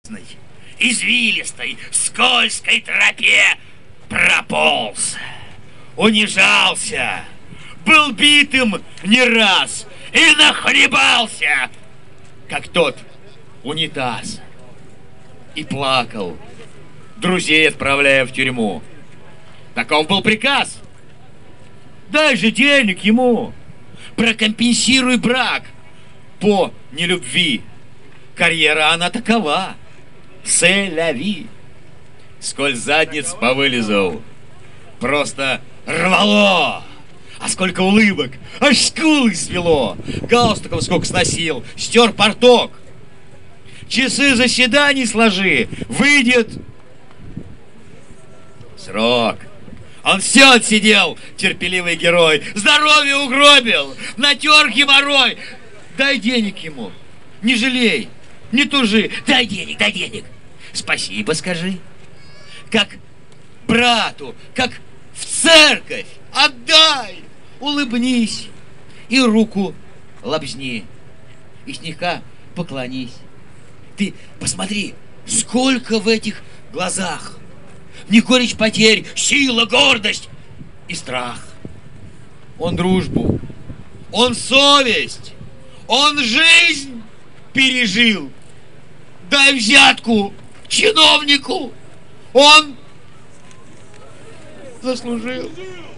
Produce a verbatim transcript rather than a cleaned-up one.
извилистой, скользкой тропе прополз, унижался, был битым не раз и нахлебался, как тот унитаз, и плакал, друзей отправляя в тюрьму. Таков был приказ. Дай же денег ему, прокомпенсируй брак по нелюбви. Карьера она такова, се-ля-ви. Сколь задниц повылезал, просто рвало. А сколько улыбок, аж скулы свело. Галстуком сколько сносил, стер порток. Часы заседаний сложи, выйдет срок. Он все отсидел, терпеливый герой. Здоровье угробил, натер геморрой. Дай денег ему, не жалей, не тужи. Дай денег, дай денег. Спасибо скажи. Как брату, как в церковь. Отдай, улыбнись и руку лобзни. И слегка поклонись. Ты посмотри, сколько в этих глазах. Не горечь потерь, сила, гордость и страх. Он дружбу, он совесть, он жизнь пережил. Дай взятку чиновнику, он заслужил.